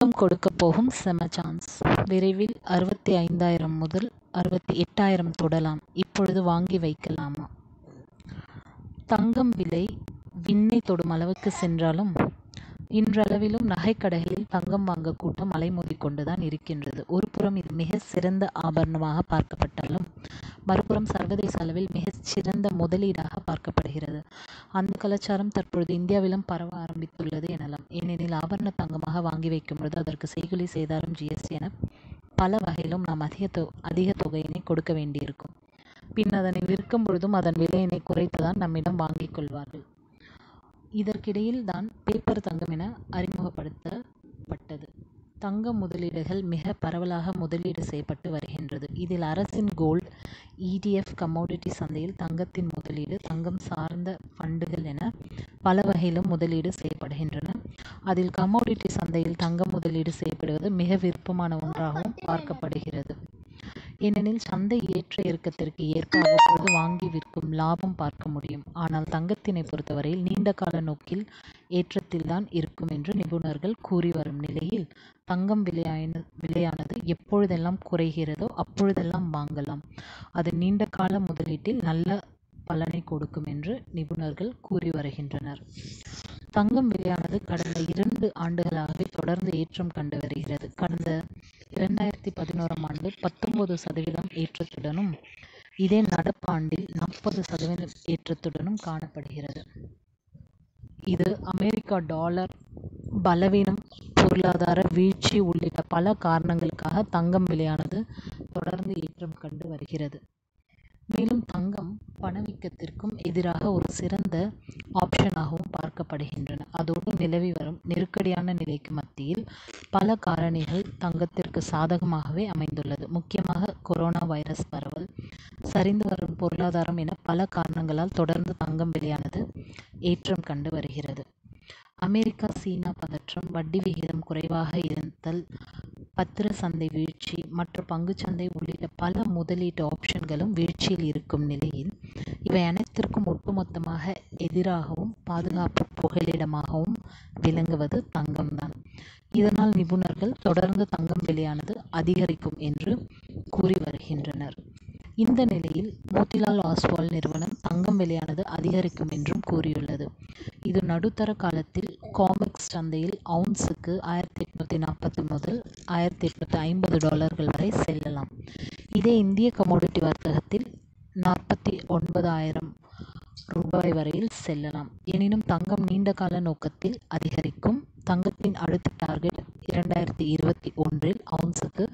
தங்கம் கொடுக்க போகும் செம சான்ஸ். விரைவில் 65,000 முதல் 68,000 தொடலாம். இப்பொழுது வாங்கி வைக்கலாமா? தங்கம் விலை விண்ணை தொடும் அளவுக்கு சென்றாலும் இன்றளவிலும் நகைக்கடைகளில் தங்கம் வாங்க கூட்டம் அலைமோதி கொண்டுதான் இருக்கின்றது. ஒரு புறம் இது மிக சிறந்த ஆபரணமாக பார்க்கப்பட்டாலும் மறுபுறம் சர்வதேச அளவில் மிகச் சிறந்த முதலீடாக பார்க்கப்படுகிறது. அந்த கலாச்சாரம் தற்பொழுது இந்தியாவிலும் பரவ ஆரம்பித்துள்ளது எனலாம். ஏனெனில் ஆபரண தங்கமாக வாங்கி வைக்கும் பொழுது அதற்கு செய்கூலி சேதாரம், GST என பல வகையிலும் நாம் அதிக தொகையினை கொடுக்க வேண்டியிருக்கும். பின் அதனை விற்கும் பொழுதும் அதன் விலையினை குறைத்துதான் நம்மிடம் வாங்கிக் கொள்வார்கள். இதற்கிடையில் தான் பேப்பர் தங்கம் என அறிமுகப்படுத்தப்பட்டது. தங்க முதலீடுகள் மிக பரவலாக முதலீடு செய்யப்பட்டு வருகின்றது. இதில் அரசின் கோல்டு ETF கமோடிட்டி சந்தையில் தங்கத்தின் முதலீடு, தங்கம் சார்ந்த ஃபண்டுகள் என பல வகையிலும் முதலீடு செய்யப்படுகின்றன. அதில் கமோடிட்டி சந்தையில் தங்கம் முதலீடு செய்யப்படுவது மிக விருப்பமான ஒன்றாகவும் பார்க்கப்படுகிறது. ஏனெனில் சந்தை ஏற்ற இறக்கத்திற்கு ஏற்ப அவ்வப்பொழுது வாங்கி விற்கும் லாபம் பார்க்க முடியும். ஆனால் தங்கத்தினை பொறுத்தவரையில் நீண்ட கால நோக்கில் ஏற்றத்தில்தான் இருக்கும் என்று நிபுணர்கள் கூறி வரும் நிலையில் தங்கம் விலையானது எப்பொழுதெல்லாம் குறைகிறதோ அப்பொழுதெல்லாம் வாங்கலாம். அது நீண்ட கால முதலீட்டில் நல்ல பலனை கொடுக்கும் என்று நிபுணர்கள் கூறி வருகின்றனர். தங்கம் விலையானது கடந்த 2 ஆண்டுகளாகவே தொடர்ந்து ஏற்றம் கண்டு வருகிறது. கடந்த 2011ஆம் ஆண்டு 19% ஏற்றத்துடனும் இதே நடப்பாண்டில் 40% ஏற்றத்துடனும் காணப்படுகிறது. இது அமெரிக்க டாலர் பலவீனம், பொருளாதார வீழ்ச்சி உள்ளிட்ட பல காரணங்களுக்காக தங்கம் விலையானது தொடர்ந்து ஏற்றம் கண்டு வருகிறது. மேலும் தங்கம் பணவீக்கத்திற்கும் எதிராக ஒரு சிறந்த ஆப்ஷனாகவும் பார்க்கப்படுகின்றன. அதோடு நிலவி வரும் நெருக்கடியான நிலைக்கு மத்தியில் பல காரணிகள் தங்கத்திற்கு சாதகமாகவே அமைந்துள்ளது. முக்கியமாக கொரோனா வைரஸ் பரவல், சரிந்து வரும் பொருளாதாரம் என பல காரணங்களால் தொடர்ந்து தங்கம் விலையானது ஏற்றம் கண்டு வருகிறது. அமெரிக்கா சீனா பதற்றம், வட்டி விகிதம் குறைவாக இருத்தல், பத்திர சந்தை வீழ்ச்சி மற்றும் பங்குச்சந்தை உள்ளிட்ட பல முதலீட்டு ஆப்ஷன்களும் வீழ்ச்சியில் இருக்கும் நிலையில் இவை அனைத்திற்கும் ஒட்டுமொத்தமாக எதிராகவும் பாதுகாப்பு புகலிடமாகவும் விளங்குவது தங்கம்தான். இதனால் நிபுணர்கள் தொடர்ந்து தங்கம் விலையானது அதிகரிக்கும் என்று கூறி வருகின்றனர். இந்த நிலையில் மோதிலால் ஓஸ்வால் நிறுவனம் தங்கம் விலையானது அதிகரிக்கும் என்றும் கூறியுள்ளது. இது நடுத்தர காலத்தில் காமெக்ஸ் சந்தையில் அவுன்ஸுக்கு $1,840 முதல் $1,850 வரை செல்லலாம். இதே இந்திய கமோடிட்டி வர்த்தகத்தில் $49,000 வரையில் செல்லலாம். எனினும் தங்கம் நீண்ட கால நோக்கத்தில் அதிகரிக்கும். தங்கத்தின் அடுத்த டார்கெட் 2021இல் அவுன்ஸுக்கு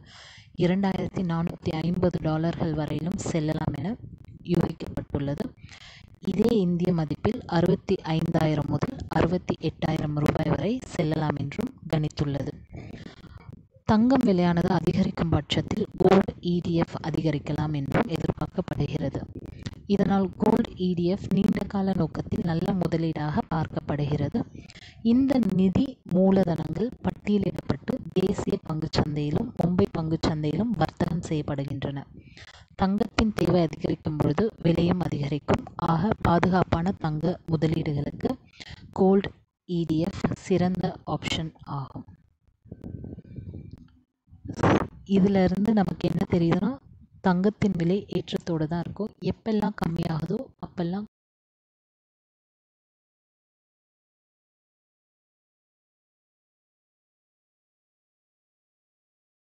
$2,450 வரையிலும் செல்லலாம் என யூகிக்கப்பட்டுள்ளது. இதே இந்திய மதிப்பில் 65,000 முதல் $68,000 வரை செல்லலாம் என்றும் கணித்துள்ளது. தங்கம் விலையானது அதிகரிக்கும் பட்சத்தில் கோல்டு ETF அதிகரிக்கலாம் என்றும் எதிர்பார்க்கப்படுகிறது. இதனால் கோல்டு ETF நீண்ட கால நோக்கத்தில் நல்ல முதலீடாக பார்க்கப்படுகிறது. இந்த நிதி மூலதனங்கள் பட்டியலிடப்பட்டு தேசிய பங்குச்சந்தையிலும் மும்பை பங்குச்சந்தையிலும் வர்த்தகம் செய்யப்படுகின்றன. தங்கத்தின் தேவை அதிகரிக்கும் பொழுது விலையும் அதிகரிக்கும். ஆக பாதுகாப்பான தங்க முதலீடுகளுக்கு கோல்டு ETF சிறந்த ஆப்ஷன் ஆகும். இதுல இருந்து நமக்கு என்ன தெரியுதுன்னா, தங்கத்தின் விலை ஏற்றத்தோடு தான் இருக்கும். எப்பெல்லாம் கம்மியாகுதோ அப்பெல்லாம்